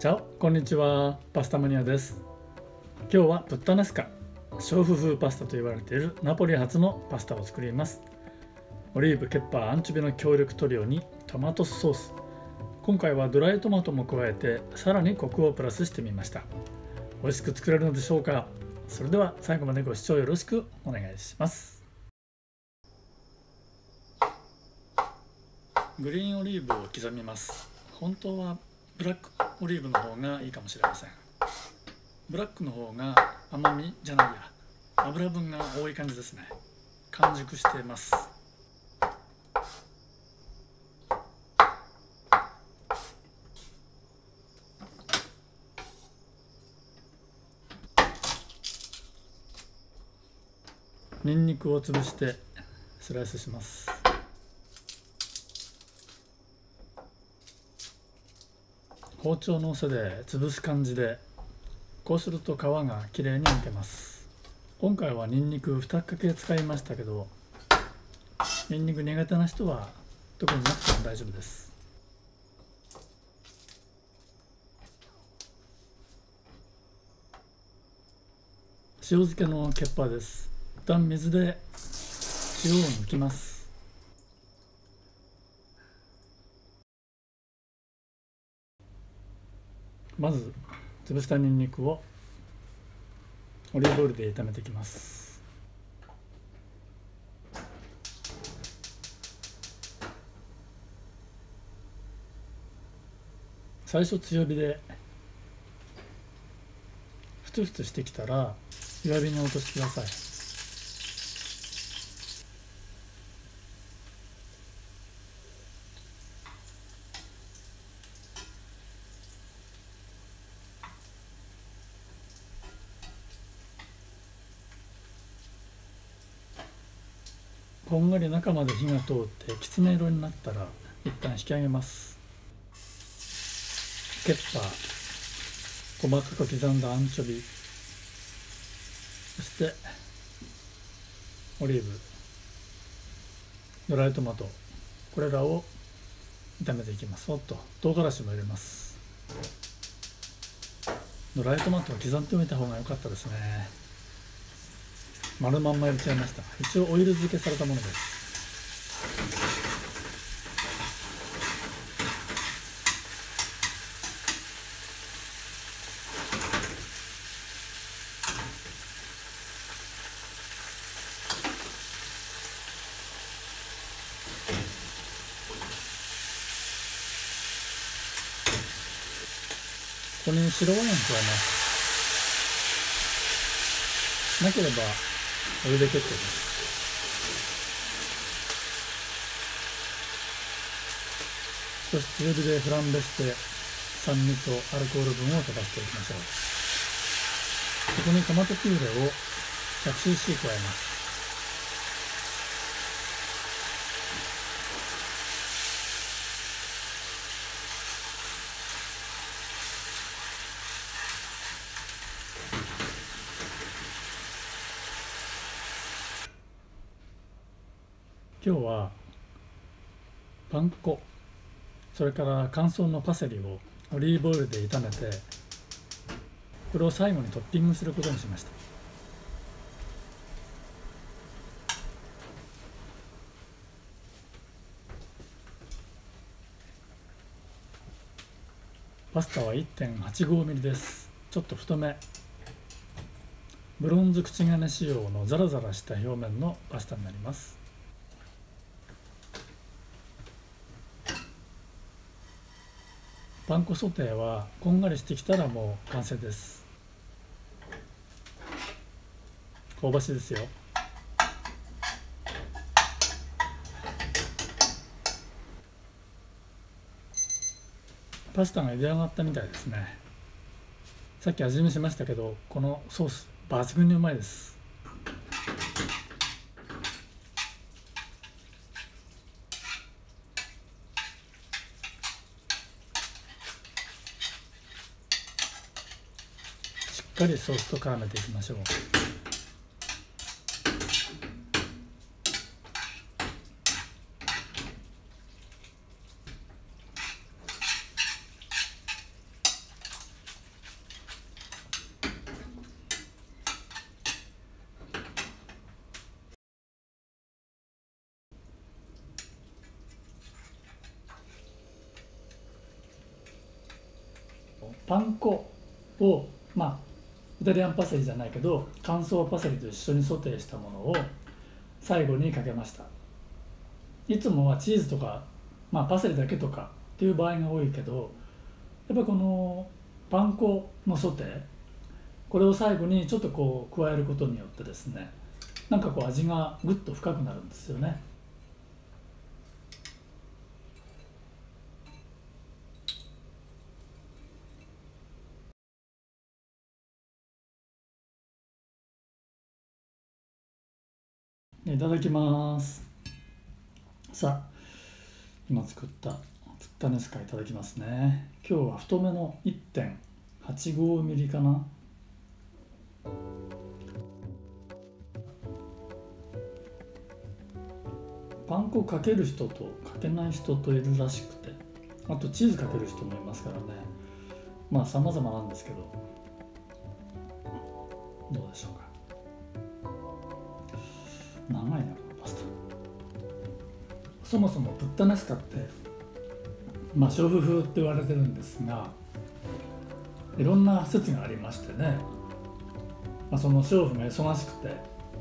チャオ、こんにちは。パスタマニアです。今日はプッタネスカ、娼婦風パスタと言われているナポリ発のパスタを作ります。オリーブ、ケッパー、アンチョビの強力塗料にトマトソース。今回はドライトマトも加えてさらにコクをプラスしてみました。美味しく作れるのでしょうか。それでは最後までご視聴よろしくお願いします。グリーンオリーブを刻みます。本当はブラックオリーブの方がいいかもしれません。ブラックの方が甘みじゃないや、油分が多い感じですね。完熟しています。ニンニクを潰してスライスします。包丁の背で潰す感じで、こうすると皮がきれいにむけます。今回はニンニク2かけ使いましたけど、ニンニク苦手な人は特になくても大丈夫です。塩漬けのケッパーです。一旦水で塩を抜きます。まず潰したニンニクをオリーブオイルで炒めていきます。最初強火でふつふつしてきたら弱火に落としてください。こんがり中まで火が通ってきつね色になったら一旦引き上げます。ケッパー、細かく刻んだアンチョビ、そしてオリーブ、ドライトマト、これらを炒めていきます。おっと、唐辛子も入れます。ドライトマトは刻んでおいた方が良かったですね。丸まんま入れちゃいました。一応オイル漬けされたものです。ここに白ワイン加えます。なければお湯で結構です。少し強火でフランベして酸味とアルコール分を飛ばしていきましょう。ここにトマトピューレを 100cc 加えます。今日はパン粉、それから乾燥のパセリをオリーブオイルで炒めて、これを最後にトッピングすることにしました。パスタは 1.85 ミリです。ちょっと太め。ブロンズ口金仕様のザラザラした表面のパスタになります。パン粉ソテーはこんがりしてきたらもう完成です。香ばしいですよ。パスタが茹で上がったみたいですね。さっき味見しましたけど、このソース抜群にうまいです。しっかりソースと絡めていきましょう。 パン粉をイタリアンパセリじゃないけど乾燥パセリと一緒にソテーしたものを最後にかけました。いつもはチーズとか、パセリだけとかっていう場合が多いけど、やっぱこのパン粉のソテー、これを最後にちょっとこう加えることによってですね、なんかこう味がぐっと深くなるんですよね。いただきます。さあ、今作ったプッタネスカいただきますね。今日は太めの 1.85 ミリかな。パン粉かける人とかけない人といるらしくて、あとチーズかける人もいますからね。様々なんですけど、どうでしょうか。長いなこのパスタ。そもそもプッタネスカって娼婦風って言われてるんですが、いろんな説がありましてね、その娼婦が忙しくて、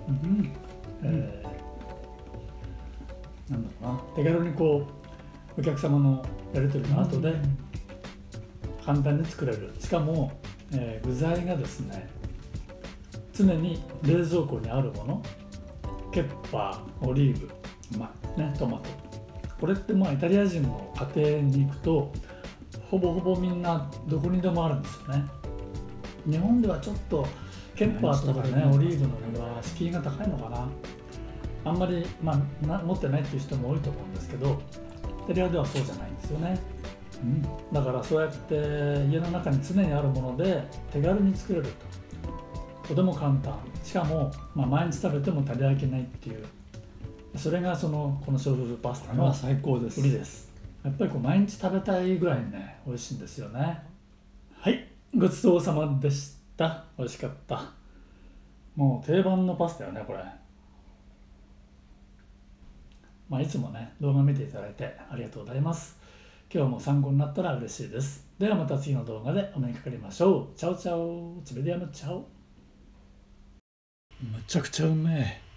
なんだろうな、手軽にこうお客様のやり取りの後で簡単に作れる、しかも、具材がですね常に冷蔵庫にあるもの、ケッパー、オリーブ、トマト、これってイタリア人の家庭に行くとほぼほぼみんなどこにでもあるんですよね。日本ではちょっとケッパーとかね、オリーブの値は敷居が高いのかな、あんまり、持ってないっていう人も多いと思うんですけど、イタリアではそうじゃないんですよね。だからそうやって家の中に常にあるもので手軽に作れるとても簡単、しかも、毎日食べても足り飽きないっていう、それがこの娼婦パスタの最高です。売りです。やっぱり毎日食べたいぐらいね美味しいんですよね。はい、ごちそうさまでした。美味しかった。もう定番のパスタよねこれ。いつもね動画見ていただいてありがとうございます。今日も参考になったら嬉しいです。ではまた次の動画でお目にかかりましょう。チャオチャオ、チベディアムチャオ。むちゃくちゃうめえ。